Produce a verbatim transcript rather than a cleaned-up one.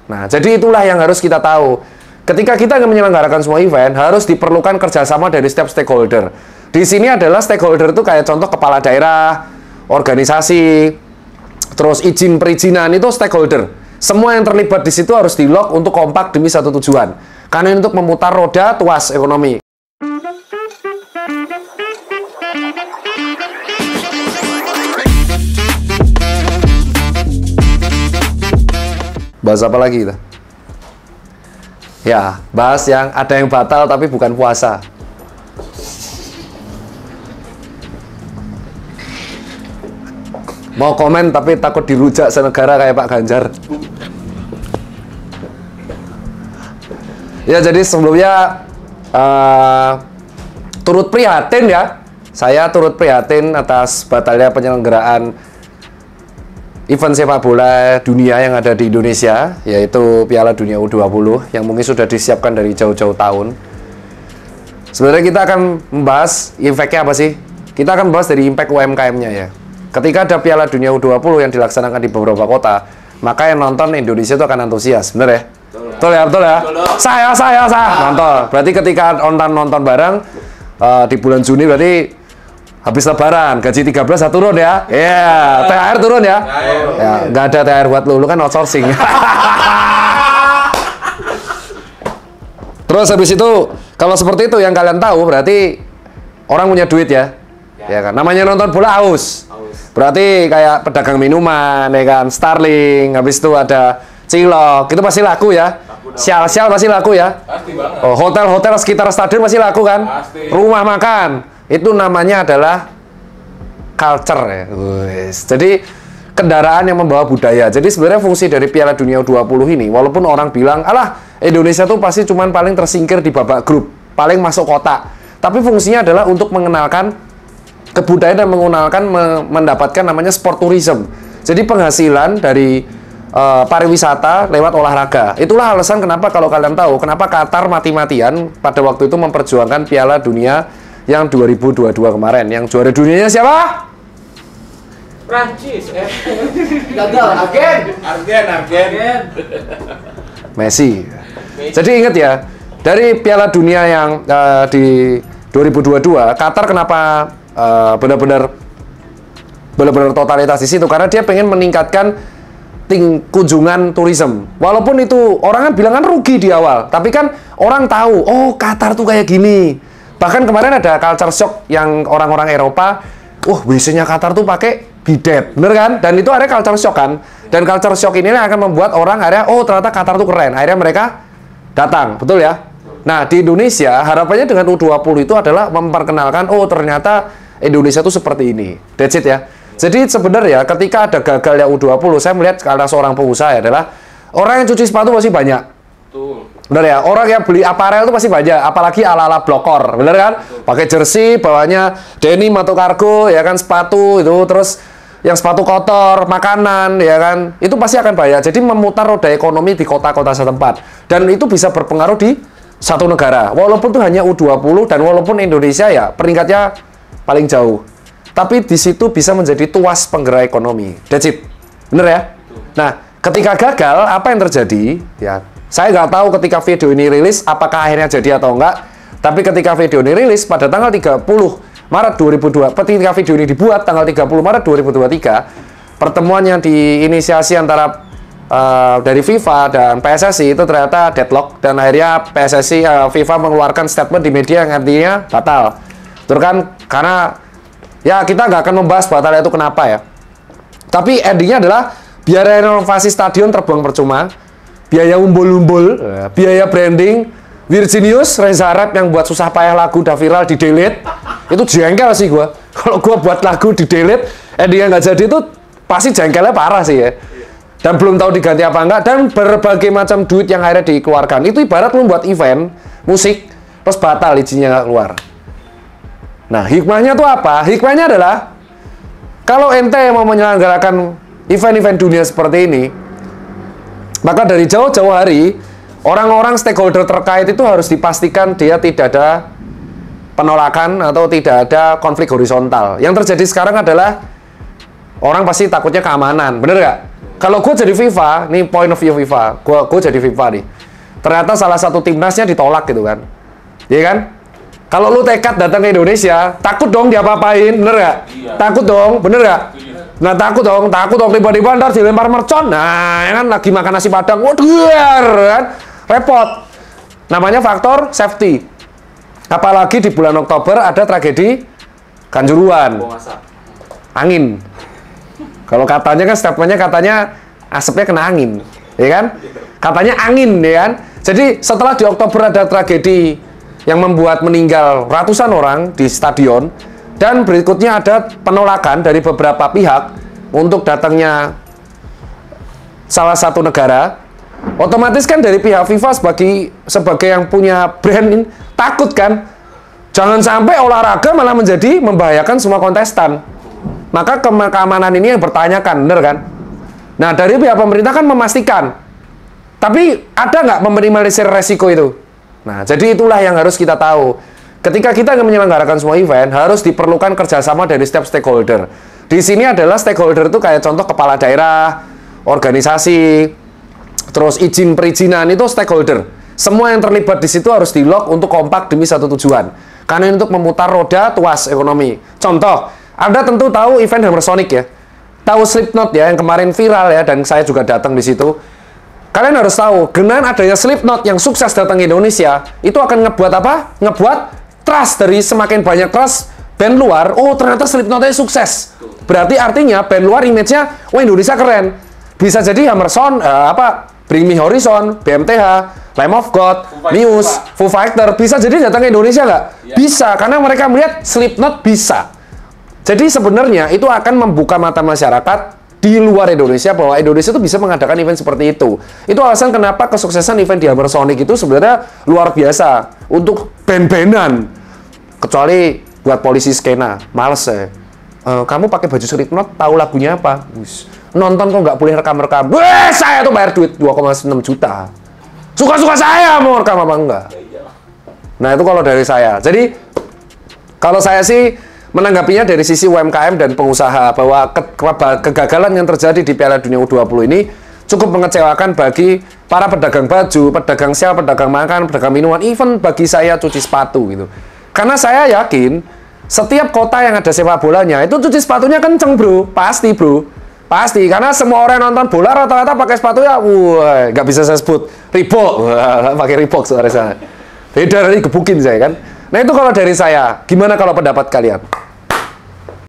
Nah, jadi itulah yang harus kita tahu. Ketika kita ingin menyelenggarakan semua event, harus diperlukan kerjasama dari setiap stakeholder. Di sini adalah stakeholder itu kayak contoh kepala daerah, organisasi, terus izin perizinan itu stakeholder. Semua yang terlibat di situ harus di-lock untuk kompak demi satu tujuan. Karena ini untuk memutar roda tuas ekonomi. Bahas apa lagi kita? Ya, bahas yang ada yang batal tapi bukan puasa. Mau komen tapi takut dirujak senegara kayak Pak Ganjar. Ya, jadi sebelumnya uh, turut prihatin ya. Saya turut prihatin atas batalnya penyelenggaraan event sepak bola dunia yang ada di Indonesia, yaitu Piala Dunia U dua puluh yang mungkin sudah disiapkan dari jauh-jauh tahun. Sebenarnya kita akan membahas efeknya apa sih? Kita akan membahas dari impact U M K M-nya ya. Ketika ada Piala Dunia U dua puluh yang dilaksanakan di beberapa kota, maka yang nonton Indonesia itu akan antusias, bener ya? Betul ya, betul ya? Betul, saya, saya, saya nonton. Berarti ketika nonton nonton bareng uh, di bulan Juni berarti habis lebaran, gaji tiga belas turun ya? Iya, yeah. T H R turun ya? Ya, nggak ada T H R buat lu, lu kan outsourcing. Terus habis itu, kalau seperti itu yang kalian tahu berarti orang punya duit ya? Ya kan, namanya nonton bola haus. Berarti kayak pedagang minuman, ya kan, Starling, habis itu ada cilok, itu pasti laku ya. Sial-sial pasti laku ya. Pasti banget. Oh, hotel-hotel sekitar stadion pasti laku kan? Pasti. Rumah makan, itu namanya adalah culture ya. Uwis. Jadi kendaraan yang membawa budaya. Jadi sebenarnya fungsi dari Piala Dunia U dua puluh ini, walaupun orang bilang, alah Indonesia tuh pasti cuman paling tersingkir di babak grup, paling masuk kotak. Tapi fungsinya adalah untuk mengenalkan kebudayaan dan mengenalkan me mendapatkan namanya sport tourism. Jadi penghasilan dari uh, pariwisata lewat olahraga. Itulah alasan kenapa kalau kalian tahu kenapa Qatar mati-matian pada waktu itu memperjuangkan Piala Dunia yang dua ribu dua puluh dua kemarin. Yang juara dunianya siapa? Prancis. Eh. Gagal. Argen. Argen, Argen. Messi. Jadi ingat ya, dari Piala Dunia yang uh, di dua ribu dua puluh dua, Qatar kenapa Uh, benar-benar benar-benar totalitas di situ karena dia pengen meningkatkan ting kunjungan turisme. Walaupun itu orang kan bilang kan rugi di awal, tapi kan orang tahu, oh Qatar tuh kayak gini. Bahkan kemarin ada culture shock yang orang-orang Eropa, wah W C-nya Qatar tuh pakai bidet, bener kan? Dan itu ada culture shock kan. Dan culture shock ini akan membuat orang akhirnya, oh ternyata Qatar tuh keren. Akhirnya mereka datang, betul ya? Nah di Indonesia harapannya dengan U dua puluh itu adalah memperkenalkan, oh ternyata Indonesia tuh seperti ini. That's it ya. Jadi sebenarnya ketika ada gagalnya U dua puluh, saya melihat karena seorang pengusaha adalah orang yang cuci sepatu masih banyak. Betul. Benar ya? Orang yang beli aparel itu masih banyak, apalagi ala-ala blokor. Benar kan? Pakai jersey, bawahnya denim atau kargo, ya kan, sepatu itu, terus yang sepatu kotor, makanan, ya kan. Itu pasti akan banyak. Jadi memutar roda ekonomi di kota-kota setempat. Dan itu bisa berpengaruh di satu negara. Walaupun itu hanya U dua puluh dan walaupun Indonesia ya peringkatnya paling jauh, tapi di situ bisa menjadi tuas penggerak ekonomi. That's it, bener ya? Nah, ketika gagal, apa yang terjadi? Ya, saya nggak tahu ketika video ini rilis, apakah akhirnya jadi atau enggak. Tapi ketika video ini rilis pada tanggal tiga puluh Maret dua ribu dua puluh, ketika video ini dibuat tanggal tiga puluh Maret dua ribu dua puluh tiga, pertemuan yang diinisiasi antara uh, dari FIFA dan P S S I itu ternyata deadlock dan akhirnya P S S I uh, FIFA mengeluarkan statement di media yang artinya batal. Terus kan karena ya kita nggak akan membahas batalnya itu kenapa ya. Tapi endingnya adalah biaya renovasi stadion terbuang percuma, biaya umbul-umbul, biaya branding, Virginius, Reza Arab yang buat susah payah lagu udah viral di delete. Itu jengkel sih gua. Kalau gua buat lagu di delete, endingnya nggak jadi itu pasti jengkelnya parah sih ya. Dan belum tahu diganti apa enggak dan berbagai macam duit yang akhirnya dikeluarkan. Itu ibarat lu buat event musik terus batal izinnya nggak keluar. Nah, hikmahnya tuh apa? Hikmahnya adalah kalau ente mau menyelenggarakan event-event dunia seperti ini, maka dari jauh-jauh hari orang-orang stakeholder terkait itu harus dipastikan dia tidak ada penolakan atau tidak ada konflik horizontal. Yang terjadi sekarang adalah orang pasti takutnya keamanan, bener nggak? Kalau gue jadi FIFA, nih point of view FIFA, gue gue jadi FIFA nih. Ternyata salah satu timnasnya ditolak gitu kan, iya kan? Kalau lu tekad datang ke Indonesia, takut dong diapa-apain, bener gak? Iya. Takut dong, bener gak? Iya. Nah takut dong, takut dong tiba-tiba ntar dilempar mercon, nah ya kan lagi makan nasi padang, waduh kan, repot. Namanya faktor safety. Apalagi di bulan Oktober ada tragedi Kanjuruhan, angin. Kalau katanya kan statementnya katanya asapnya kena angin, ya kan? Katanya angin, ya kan? Jadi setelah di Oktober ada tragedi yang membuat meninggal ratusan orang di stadion, dan berikutnya ada penolakan dari beberapa pihak untuk datangnya salah satu negara. Otomatis kan dari pihak FIFA sebagai sebagai yang punya brand ini takut kan, jangan sampai olahraga malah menjadi membahayakan semua kontestan. Maka ke keamanan ini yang bertanyakan, bener kan? Nah dari pihak pemerintah kan memastikan, tapi ada nggak meminimalisir resiko itu? Nah, jadi itulah yang harus kita tahu. Ketika kita ingin menyelenggarakan semua event, harus diperlukan kerjasama dari setiap stakeholder. Di sini adalah stakeholder itu kayak contoh kepala daerah, organisasi, terus izin perizinan itu stakeholder. Semua yang terlibat di situ harus di-lock untuk kompak demi satu tujuan. Karena untuk memutar roda tuas ekonomi. Contoh, Anda tentu tahu event Hammer Sonic ya. Tahu Slipknot ya yang kemarin viral ya, dan saya juga datang di situ. Kalian harus tahu, dengan adanya Slipknot yang sukses datang ke Indonesia, itu akan ngebuat apa? Ngebuat trust dari semakin banyak trust band luar. Oh, ternyata Slipknotnya sukses. Berarti artinya band luar image-nya, wah Indonesia keren. Bisa jadi Hammerson, uh, apa? Bring Me Horizon, B M T H, Lamb of God, Muse, Foo Fighter. Bisa jadi datang ke Indonesia nggak? Ya. Bisa, karena mereka melihat Slipknot bisa. Jadi sebenarnya itu akan membuka mata masyarakat di luar Indonesia bahwa Indonesia itu bisa mengadakan event seperti itu. Itu alasan kenapa kesuksesan event di Hammer Sonic itu sebenarnya luar biasa untuk band-bandan. Kecuali buat polisi skena, males ya. E, kamu pakai baju Slipknot, tahu lagunya apa? Ush, nonton kok nggak boleh rekam-rekam. Weh, saya tuh bayar duit dua koma enam juta. Suka-suka saya mau rekam apa enggak? Nah itu kalau dari saya. Jadi kalau saya sih menanggapinya dari sisi U M K M dan pengusaha bahwa ke ke kegagalan yang terjadi di Piala Dunia U dua puluh ini cukup mengecewakan bagi para pedagang baju, pedagang sel, pedagang makan, pedagang minuman, even bagi saya cuci sepatu gitu. Karena saya yakin setiap kota yang ada sepak bolanya itu cuci sepatunya kenceng bro, pasti bro, pasti. Karena semua orang yang nonton bola rata-rata pakai sepatu ya, wah nggak bisa saya sebut Reebok, pakai Reebok suara saya. Beda dari gebukin saya kan. Nah itu kalau dari saya, gimana kalau pendapat kalian?